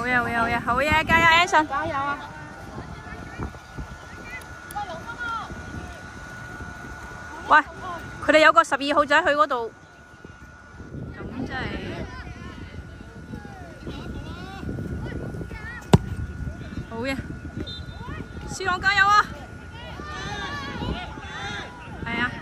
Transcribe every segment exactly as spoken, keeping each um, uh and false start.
好嘢好嘢好嘢好嘢，加油 Anson！ 加油啊！ 喂，佢哋有個十二號仔去嗰度，咁真係好嘢！C朗加油啊！係啊！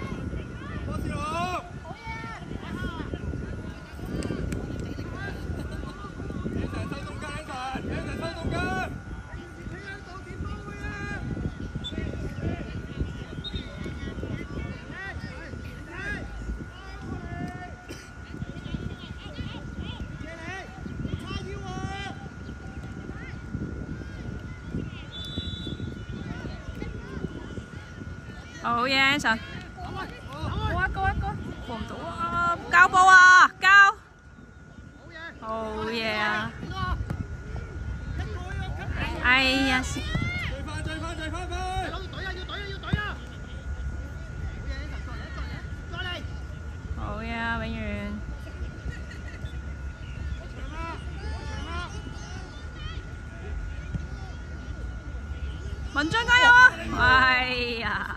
好嘢 Anson！ 高一高一高，過唔到啊！交波啊！交！好嘢啊！哎呀！追翻追翻追翻翻！要隊啊要隊啊要隊啊！再嚟！好嘢啊，永源！文章加油啊！哎呀！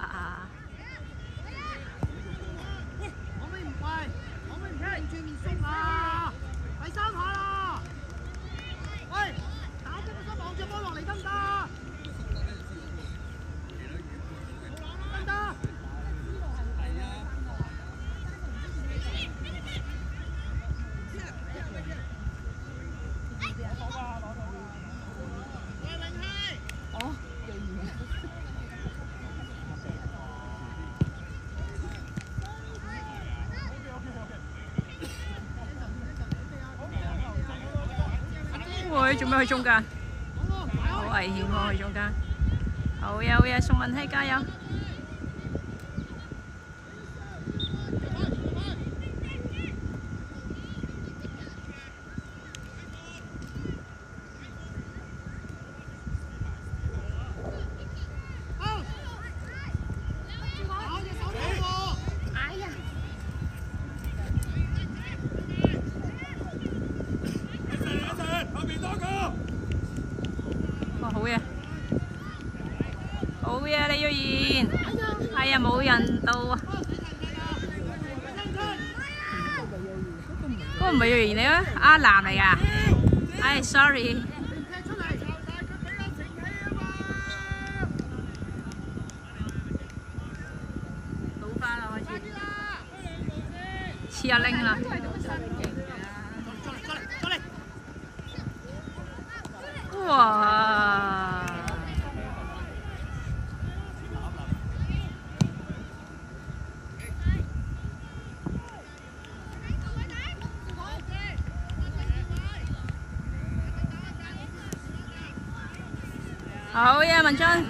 喂，做咩去中間？好危險喎，去中間。好嘢好嘢，宋文希加油！哇，好嘢！好嘢，李玉賢。係啊，冇人到啊。嗰個唔係玉賢嚟咩？阿南嚟㗎。唉 ，sorry。倒翻啦，開始。似阿玲啦。哇！好嘢，文章！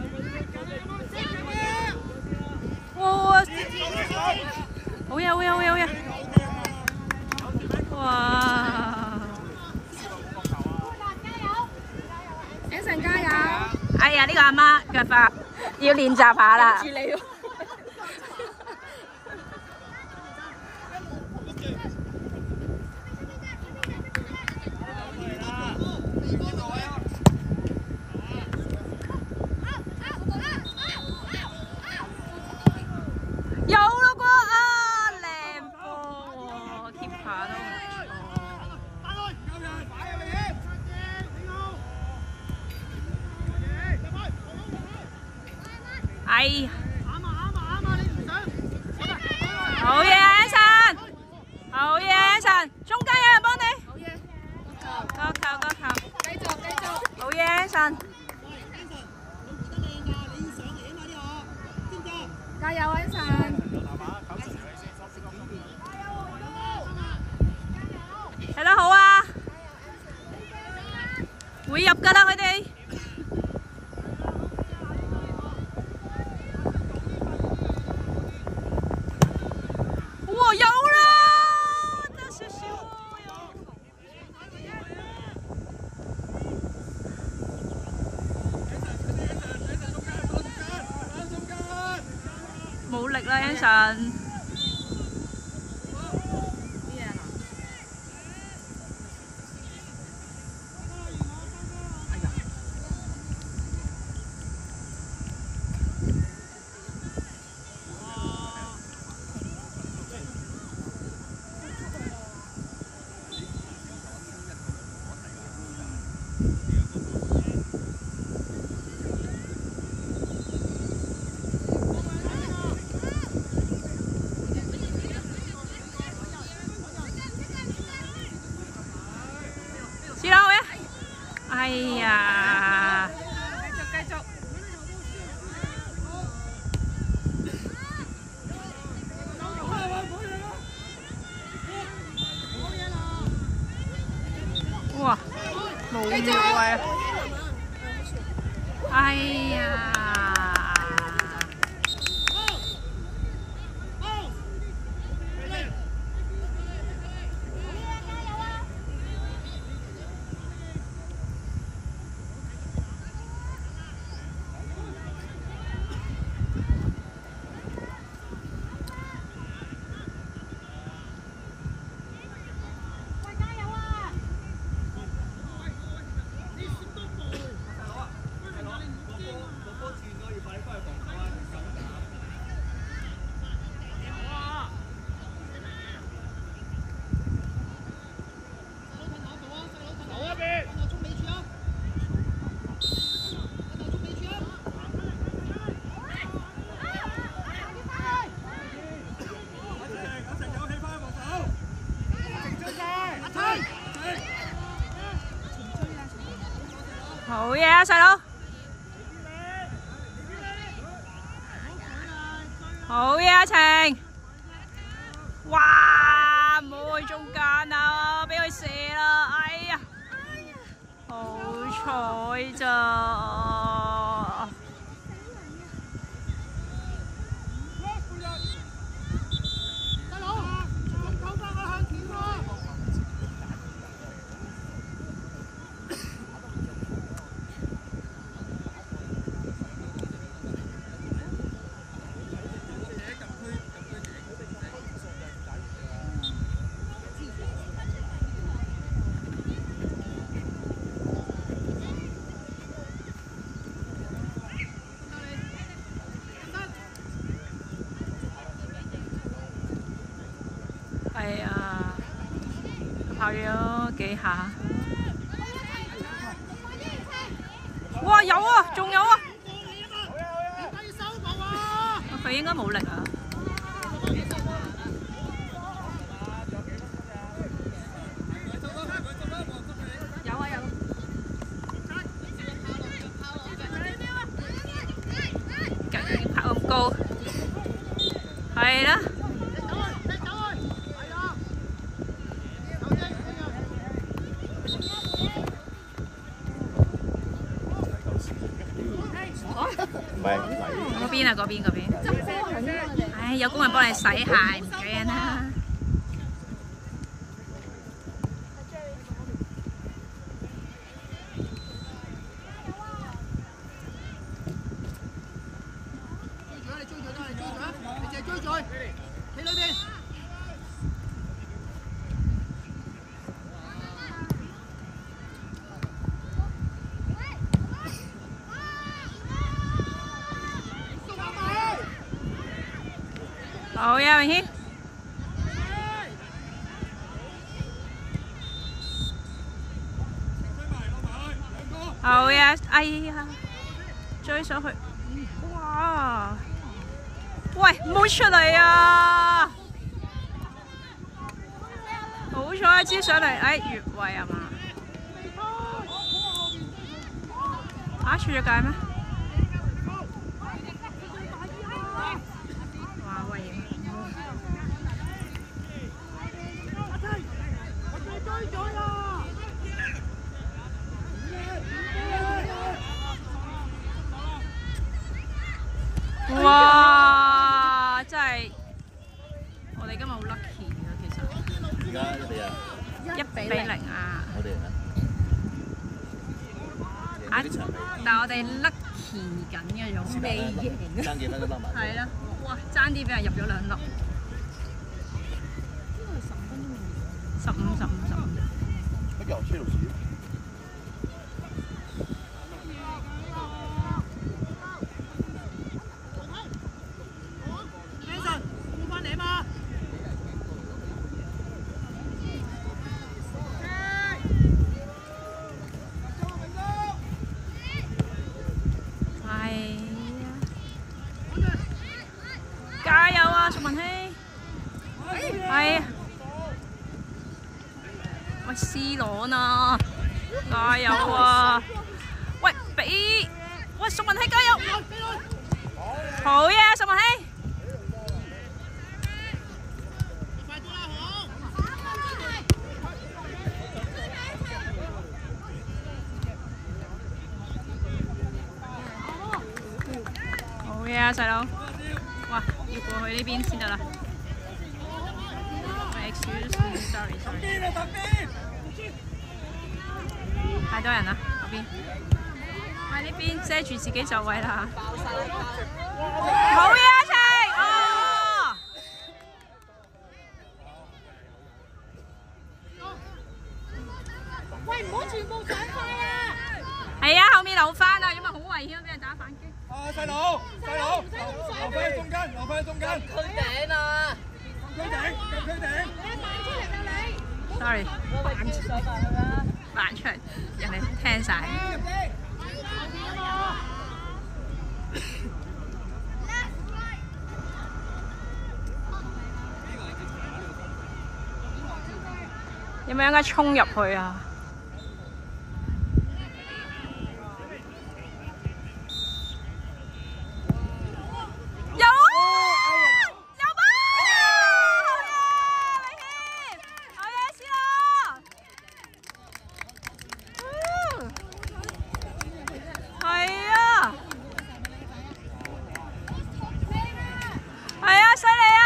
哇！好嘢，好嘢，好嘢，好嘢！哇！Anson加油！哎呀，呢個阿媽腳法要練習下啦。有啦啩啊，靚波喎 ，keeper 都唔錯。哎呀！好嘢 Anson， 好嘢 Anson， 中間有人幫你。好嘢！個球個球，繼續繼續。好嘢 Anson， 加油 Anson！ 睇得好啊！會入㗎啦佢哋。哇，有啦！得少少冇力啦 Anson。 哎呀！好嘢啊，細佬！好嘢啊，晴！哇，唔好去中間啊，俾佢射啦！哎呀，好彩咋！係啊，跑咗幾下。哇，有啊，仲有啊！佢應該冇力啊。有啊有。竟跑咁高，係啦。 唔係嗰邊啊，嗰邊嗰邊。唉，有工人幫你洗鞋，唔驚啦。 追住啦！你追住啦！你追住啦！你淨係追住佢，企裏邊。 好嘢，明軒。好嘢，哎呀，追上去，哇！喂，唔好出嚟啊！好彩接上嚟，哎，越位啊嘛？啊，出咗界咩？哇喂！哇！真係，我哋今日好 lucky 啊，其實。 而家一比啊？ 一比零啊！ 我哋啊？ 啊！但係我哋 lucky 緊嘅種未贏。 爭幾分都得埋。 係啦，哇！爭啲俾人入咗兩粒。十五十五十五。 乜油車路士？ 加油啊，淑文希！係啊，喂 ，C 朗啊，加油啊！喂，俾喂淑文希加油！好嘢，淑文希！ 嘢啊，細佬！哇，要過去呢邊先得啦。Excuse me，sorry sorry。太多人啦，嗰邊。喂，呢邊遮住自己座位啦。好嘢啊，晴！哦。 喂，唔好全部上快啊！ 係啊，後面留翻啊，因為好危險，俾人打反擊。 啊，細佬，細佬，留翻喺中間，留翻喺中間。 區頂啊！ 區頂，入區頂。 你彈出嚟啦你 ！Sorry， 扮出嚟啦！ 扮出嚟，人哋聽晒。有冇應該衝入去啊？有啊！有啊！好嘢，好嘢，試啦！係啊，係啊，犀利啊！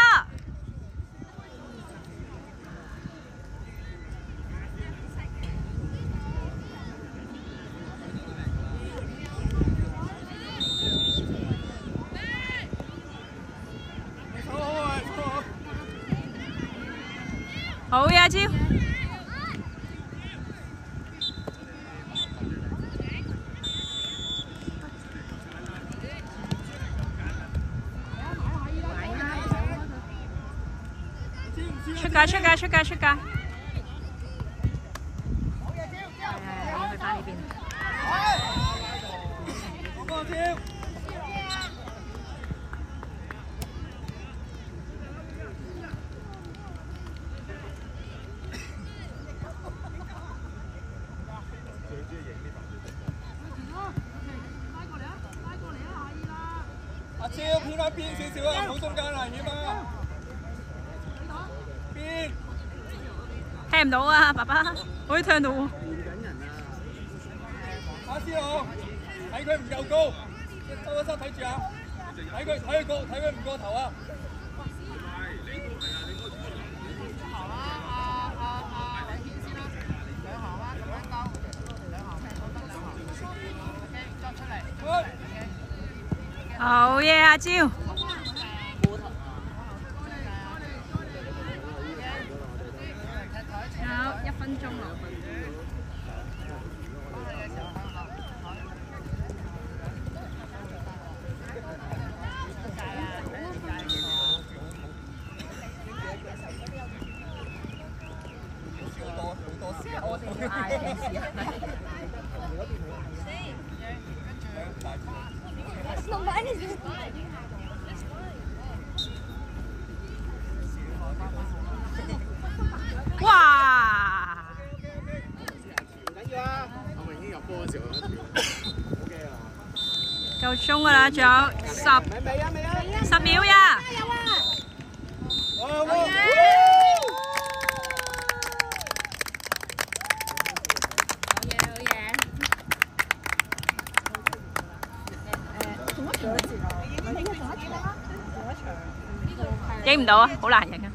好嘢，阿招！出界出界出界出界！係係係，去翻呢邊。 阿超偏翻邊少少啊，唔好中間危險啊！邊？ 聽唔到啊，爸爸，可以聽到喎。 阿思豪，睇佢唔夠高，收一收睇住啊！睇佢睇佢過，睇佢唔過頭啊！ 好嘢，阿招！有一分鐘啦。我哋要嗌平時係咪？哇！ 唔緊要啊，我咪已經入波嘅時候有一條。 夠鐘㗎啦，仲有十十秒呀！ 加油啊！ 好嘢！ 影唔到啊，好難影啊！